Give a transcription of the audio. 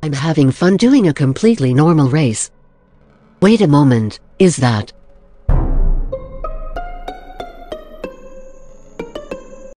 I'm having fun doing a completely normal race. Wait a moment, is that